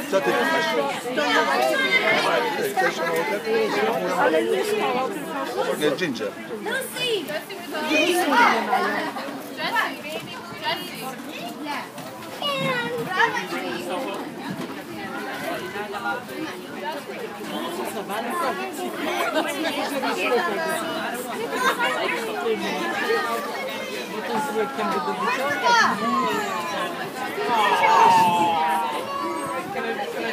Co ty Ale nie spała, tylko... nie, ginger. Jessica!